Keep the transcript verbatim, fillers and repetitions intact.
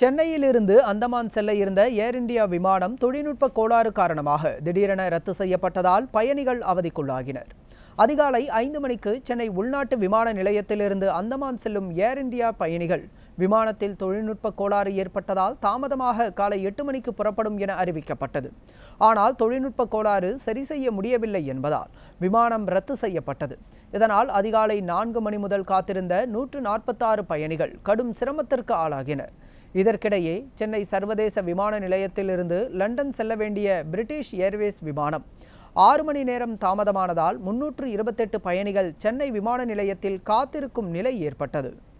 சென்னையிலிருந்து அந்தமான் செல்ல இருந்த ஏர் இந்தியா விமானம் தொழில்நுட்ப கோளாறு காரணமாக திடீரென ரத்து செய்யப்பட்டதால் பயணிகள் அவதிக்குள்ளாகினர். அதிகாலை ஐந்து மணிக்கு சென்னை உள்நாட்டு விமான நிலையத்திலிருந்து அந்தமான் செல்லும் ஏர் இந்தியா பயணிகள் விமானத்தில் தொழில்நுட்ப கோளாறு ஏற்பட்டதால் தாமதமாக காலை எட்டு மணிக்கு புறப்படும் என அறிவிக்கப்பட்டது. ஆனால் தொழில்நுட்ப கோளாறு சரி செய்ய முடியவில்லை என்பதால் விமானம் ரத்து செய்யப்பட்டது. இதனால் அதிகாலை நான்கு மணி முதல் காத்திருந்த நூற்று நாற்பத்தாறு பயணிகள் கடும் சிரமத்திற்கு ஆளாகினர். இதற்கிடையே சென்னை சர்வதேச விமான நிலையத்திலிருந்து லண்டன் செல்ல வேண்டிய பிரிட்டிஷ் ஏர்வேஸ் விமானம் ஆறு மணி நேரம் தாமதமானதால் முன்னூற்று இருபத்தெட்டு பயணிகள் சென்னை விமான நிலையத்தில் காத்திருக்கும் நிலை ஏற்பட்டது.